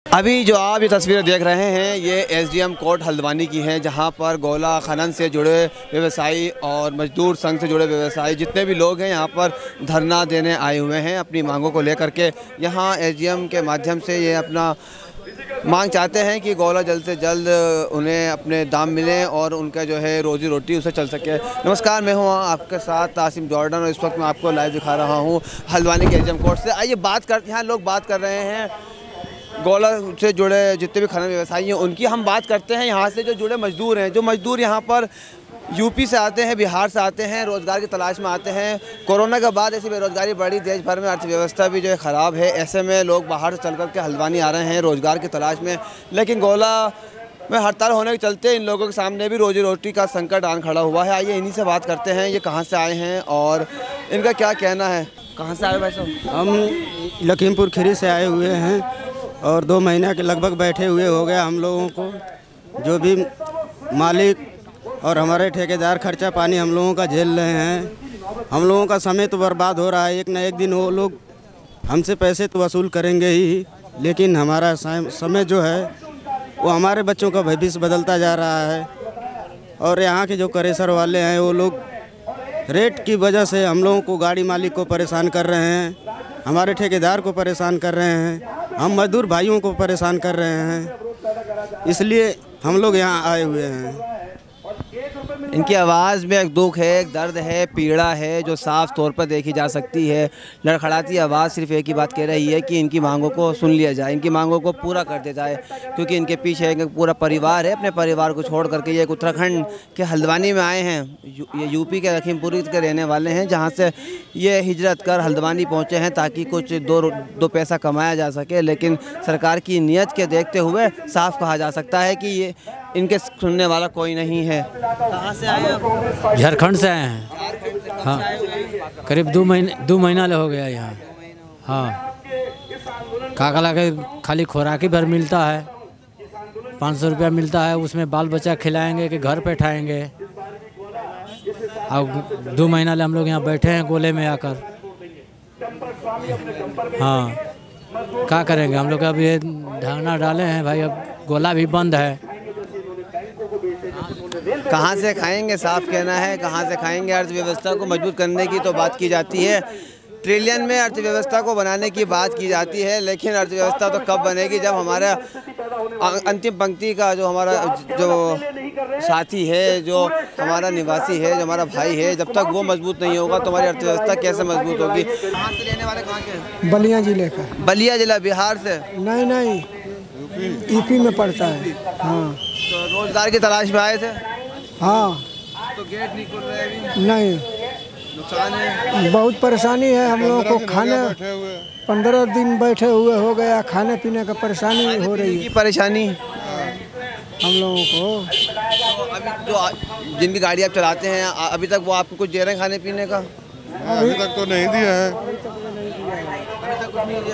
अभी जो आप ये तस्वीरें देख रहे हैं ये एसडीएम कोर्ट हल्द्वानी की हैं, जहां पर गोला खनन से जुड़े व्यवसायी और मजदूर संघ से जुड़े व्यवसायी जितने भी लोग हैं यहां पर धरना देने आए हुए हैं अपनी मांगों को लेकर के। यहां एसडीएम के माध्यम से ये अपना मांग चाहते हैं कि गोला जल्द से जल्द उन्हें अपने दाम मिलें और उनका जो है रोजी रोटी उसे चल सके। नमस्कार, मैं हूँ आपके साथ तासिम जॉर्डन और इस वक्त मैं आपको लाइव दिखा रहा हूँ हल्द्वानी के एसडीएम कोर्ट से। आइए यहाँ लोग बात कर रहे हैं गोला से जुड़े जितने भी खनन व्यवसायी हैं उनकी हम बात करते हैं। यहाँ से जो जुड़े मजदूर हैं, जो मजदूर यहाँ पर यूपी से आते हैं, बिहार से आते हैं, रोज़गार की तलाश में आते हैं। कोरोना के बाद ऐसी बेरोज़गारी बढ़ी, देश भर में अर्थव्यवस्था भी जो है ख़राब है। ऐसे में लोग बाहर से चल कर के हल्द्वानी आ रहे हैं रोज़गार की तलाश में, लेकिन गोला में हड़ताल होने के चलते इन लोगों के सामने भी रोजी रोटी का संकट आन खड़ा हुआ है। आइए इन्हीं से बात करते हैं, ये कहाँ से आए हैं और इनका क्या कहना है। कहाँ से आए भाई साहब? हम लखीमपुर खीरी से आए हुए हैं और 2 महीना के लगभग बैठे हुए हो गया। हम लोगों को जो भी मालिक और हमारे ठेकेदार खर्चा पानी हम लोगों का झेल रहे हैं। हम लोगों का समय तो बर्बाद हो रहा है। एक न एक दिन वो लोग हमसे पैसे तो वसूल करेंगे ही, लेकिन हमारा समय जो है वो हमारे बच्चों का भविष्य बदलता जा रहा है। और यहाँ के जो क्रेशर वाले हैं वो लोग रेट की वजह से हम लोगों को, गाड़ी मालिक को परेशान कर रहे हैं, हमारे ठेकेदार को परेशान कर रहे हैं, हम मजदूर भाइयों को परेशान कर रहे हैं। इसलिए हम लोग यहाँ आए हुए हैं। इनकी आवाज़ में एक दुख है, एक दर्द है, पीड़ा है जो साफ तौर पर देखी जा सकती है। लड़खड़ाती आवाज़ सिर्फ एक ही बात कह रही है कि इनकी मांगों को सुन लिया जाए, इनकी मांगों को पूरा कर दिया जाए, क्योंकि इनके पीछे एक पूरा परिवार है। अपने परिवार को छोड़ करके ये उत्तराखंड के हल्द्वानी में आए हैं। ये यूपी के लखीमपुर के रहने वाले हैं, जहाँ से ये हिजरत कर हल्द्वानी पहुँचे हैं ताकि कुछ दो पैसा कमाया जा सके। लेकिन सरकार की नीयत के देखते हुए साफ कहा जा सकता है कि ये इनके सुनने वाला कोई नहीं है। कहाँ से आए आप? झारखंड से आए हैं। हाँ, करीब 2 महीना हो गया यहाँ। हाँ, काकला के खाली खुराकी भर मिलता है, 500 रुपया मिलता है, उसमें बाल बच्चा खिलाएंगे कि घर पे उठाएंगे। अब 2 महीना हम लोग यहाँ बैठे हैं गोले में आकर। हाँ, क्या करेंगे हम लोग? अब ये धरना डाले हैं भाई, अब गोला भी बंद है। कहाँ से खाएंगे, साफ कहना है, कहाँ से खाएंगे। अर्थव्यवस्था को मजबूत करने की तो बात की जाती है, ट्रिलियन में अर्थव्यवस्था को बनाने की बात की जाती है, लेकिन अर्थव्यवस्था तो कब बनेगी जब हमारा अंतिम पंक्ति का जो हमारा जो साथी है, जो हमारा निवासी है, जो हमारा भाई है, जब तक वो मजबूत नहीं होगा तो हमारी अर्थव्यवस्था कैसे मजबूत होगी। कहाँ से रहने वाले, कहाँ के? बलिया जिले का। बलिया जिला बिहार से? नहीं, यूपी में पड़ता है। हाँ, तो रोजगार की तलाश में आए थे? हाँ। तो गेट नहीं खुल रहे अभी? नहीं, नुकसान है, बहुत परेशानी है हम लोगों को। खाने 15 दिन बैठे हुए हो गया, खाने पीने का परेशानी हो रही है। परेशानी हम लोगों को। तो अभी जो जिनकी गाड़ी आप चलाते हैं अभी तक वो आपको कुछ दे रहे हैं खाने पीने का? अभी तक तो नहीं दिया है। अभी तक कुछ नहीं दिया।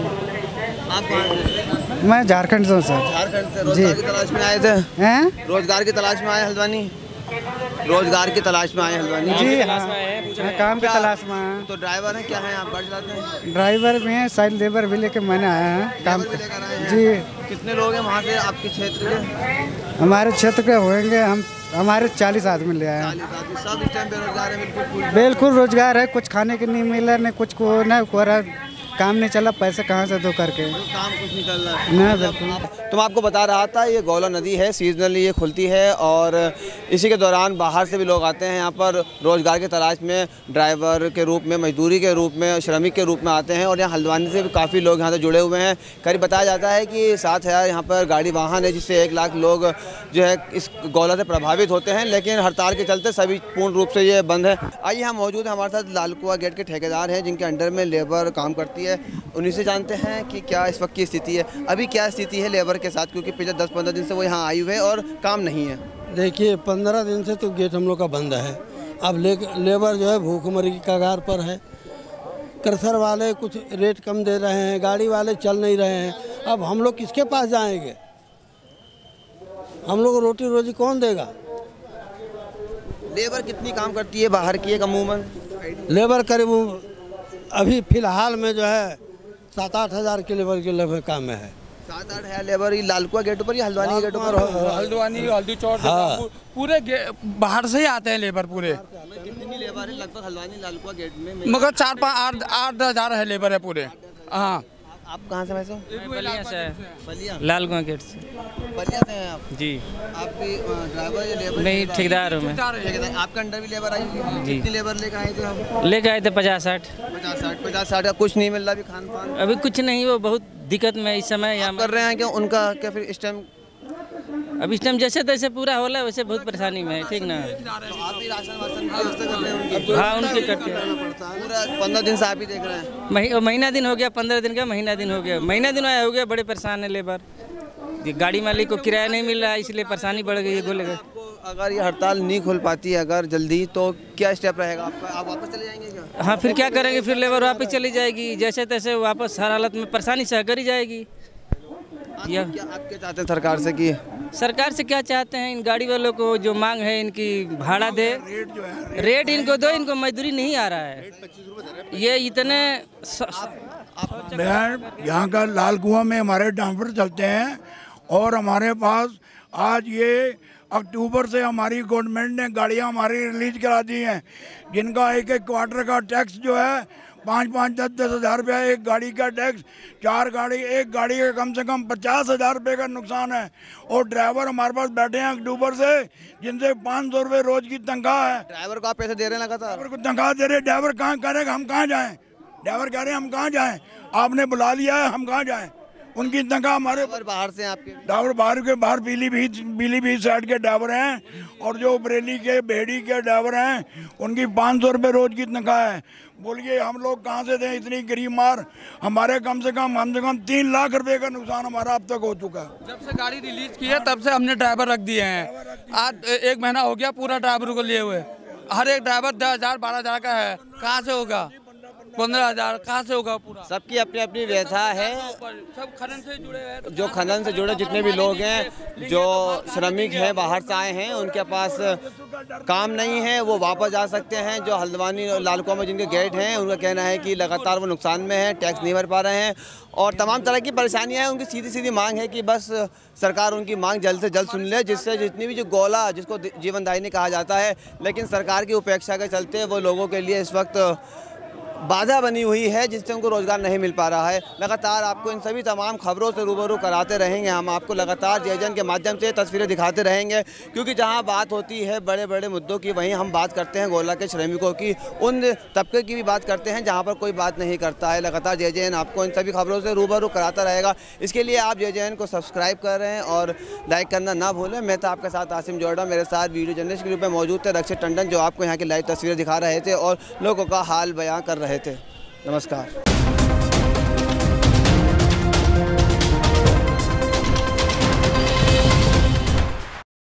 आप कहाँ? मैं झारखंड से हूँ सर। झारखंड से रोजगार की तलाश में आए थे? हैं? रोजगार की तलाश में आए हल्द्वानी? रोजगार की तलाश में आए हल्द्वानी? जी हाँ, मैं काम की तलाश में आया। तो ड्राइवर हैं, क्या हैं आप? गाड़ी चलाते हैं? ड्राइवर भी हैं, साइड लेबर भी लेके मैंने आया है काम लेबर भी लेकर आए हैं? जी। कितने लोग हैं वहाँ से आपके क्षेत्र के? हमारे क्षेत्र के होंगे हमारे 40 आदमी ले आए हैं। 40 आदमी सब इस टाइम बेरोजगार है? बिल्कुल रोजगार है, कुछ खाने के नहीं मिला, न कुछ को न काम नहीं चला, पैसे कहाँ से दो करके, काम कुछ नहीं चल रहा है। ना बिल्कुल। तो मैं आपको बता रहा था ये गोला नदी है, सीजनली ये खुलती है और इसी के दौरान बाहर से भी लोग आते हैं यहाँ पर रोज़गार की तलाश में, ड्राइवर के रूप में, मजदूरी के रूप में, श्रमिक के रूप में आते हैं। और यहाँ हल्द्वानी से भी काफ़ी लोग यहाँ से जुड़े हुए हैं। करीब बताया जाता है कि 7,000 यहाँ पर गाड़ी वाहन है, जिससे 1 लाख लोग जो है इस गोला से प्रभावित होते हैं, लेकिन हड़ताल के चलते सभी पूर्ण रूप से ये बंद है। आइए हम मौजूद हैं, हमारे साथ लालकुआ गेट के ठेकेदार हैं जिनके अंडर में लेबर काम करती है। उन्हीं से जानते हैं कि क्या इस वक्त की स्थिति है, अभी क्या स्थिति है लेबर के साथ, क्योंकि पिछले 10-15 दिन से वो यहाँ आई हुए हैं और काम नहीं है। देखिए 15 दिन से तो गेट हम लोग का बंद है। अब लेबर जो है भूखमरी की कगार पर है। क्रशर वाले कुछ रेट कम दे रहे हैं, गाड़ी वाले चल नहीं रहे हैं। अब हम लोग किसके पास जाएंगे? हम लोग को रोटी रोजी कौन देगा? लेबर कितनी काम करती है बाहर की? अमूमन लेबर करीब अभी फ़िलहाल में जो है 7-8 हज़ार के लेबर काम में है। 7-8 है लेबर ये लालकुआ गेट पर या हल्द्वानी के गेटों पर? हल्द्वानी, हल्दी चौक, पूरे बाहर से ही आते हैं लेबर पूरे। कितनी लेबर है लगभग हल्द्वानी लालकुआ गेट में? मगर 4-5-8 है लेबर है पूरे। हाँ। आप कहाँ से वैसे? बलिया से है। बलिया? लालकुआं गेट से। बलिया से हैं आप? जी। आप भी ड्राइवर या लेबर? नहीं, ठेकेदार हूँ मैं। ठेकेदार। आपके अंडर भी लेबर आई थी? जी। कितनी लेबर लेकर आए थे आप? लेके आए थे 50-60। 50-60 का कुछ नहीं मिल रहा अभी खान पान? अभी कुछ नहीं, वो बहुत दिक्कत में इस समय यहाँ कर रहे हैं क्या उनका क्या फिर इस टाइम? अब इस टाइम जैसे तैसे पूरा हो रहा है, वैसे बहुत परेशानी में है। ठीक ना? तो आप भी राशन वाशन की व्यवस्था कर रहे हैं उनकी? हाँ, उनके करते हैं। पूरा 15 दिन से आप ही देख रहे हैं? महीना दिन हो गया, 15 दिन का महीना दिन हो गया। महीना दिन आया हो गया, बड़े परेशान है लेबर। गाड़ी मालिक को किराया नहीं मिल रहा है, इसलिए परेशानी बढ़ गई है। बोलेगा अगर ये हड़ताल नहीं खुल पाती है अगर जल्दी, तो क्या स्टेप रहेगा आपका? आप वापस चले जाएंगे क्या? हाँ, फिर क्या करेंगे? फिर लेबर वापस चली जाएगी, जैसे तैसे वापस हर हालत में परेशानी सहकर ही जाएगी। आप क्या चाहते हैं सरकार से? कि सरकार से क्या चाहते हैं? इन गाड़ी वालों को जो मांग है इनकी भाड़ा दे, रेट इनको दो, इनको मजदूरी नहीं आ रहा है। ये इतने यहाँ का लाल कुआं में हमारे डंपर चलते हैं और हमारे पास आज ये अक्टूबर से हमारी गवर्नमेंट ने गाड़ियाँ हमारी रिलीज करा दी हैं, जिनका एक क्वार्टर का टैक्स जो है 5-5, 10-10 हज़ार रुपया एक गाड़ी का टैक्स। 4 गाड़ी, एक गाड़ी का कम से कम 50 हज़ार रुपये का नुकसान है। और ड्राइवर हमारे पास बैठे हैं अक्टूबर से, जिनसे 500 रुपये रोज की तनख्वाह है। ड्राइवर को आप पैसे दे रहे हैं लगातार? ड्राइवर को तनख्वाह दे रहे, ड्राइवर कहाँ करेगा? हम कहाँ जाएँ? ड्राइवर कह रहे हैं हम कहाँ जाएँ? आपने बुला लिया है, हम कहाँ जाएँ? उनकी तनख्वाह हमारे बाहर से आपके ड्राइवर बाहर पीलीभीत साइड के ड्राइवर हैं, और जो बरेली के बेड़ी के ड्राइवर हैं उनकी 500 रुपये रोज की तनख्वाह है। बोलिए हम लोग कहाँ से दें इतनी गरीब मार? हमारे कम से कम 3 लाख रुपए का नुकसान हमारा अब तक हो चुका है। जब से गाड़ी रिलीज की है तब से हमने ड्राइवर रख दिए हैं। आज 1 महीना हो गया पूरा ड्राइवर को लिए हुए। हर एक ड्राइवर 10,000-12,000 का है। कहाँ से होगा? 15,000 कहाँ से होगा? पूरा सबकी अपनी अपनी व्यथा है। सब खनन से जुड़े हैं, जो खनन से जुड़े जितने भी लोग हैं, जो श्रमिक हैं, बाहर से आए हैं, उनके पास काम नहीं है, वो वापस जा सकते हैं। जो हल्द्वानी लालकुआं में जिनके गेट हैं, उनका कहना है कि लगातार वो नुकसान में है, टैक्स नहीं भर पा रहे हैं और तमाम तरह की परेशानियां हैं। उनकी सीधी सीधी मांग है कि बस सरकार उनकी मांग जल्द से जल्द सुन ले, जिससे जितनी भी जो गोला जिसको जीवनदायिनी कहा जाता है, लेकिन सरकार की उपेक्षा के चलते वो लोगों के लिए इस वक्त बाधा बनी हुई है, जिससे उनको रोज़गार नहीं मिल पा रहा है। लगातार आपको इन सभी तमाम खबरों से रूबरू कराते रहेंगे। हम आपको लगातार जयजन के माध्यम से तस्वीरें दिखाते रहेंगे, क्योंकि जहां बात होती है बड़े बड़े मुद्दों की, वहीं हम बात करते हैं गोला के श्रमिकों की, उन तबके की भी बात करते हैं जहां पर कोई बात नहीं करता है। लगातार जयजन आपको इन सभी खबरों से रूबरू कराता रहेगा। इसके लिए आप जयजन को सब्सक्राइब कर रहे हैं और लाइक करना ना भूलें। मैं था आपके साथ आसिम जोड़ा, मेरे साथ वीडियो जर्नलिस्ट के रूप में मौजूद थे रक्षित टंडन, जो आपको यहाँ की लाइव तस्वीरें दिखा रहे थे और लोगों का हाल बयां कर रहे थे। नमस्कार।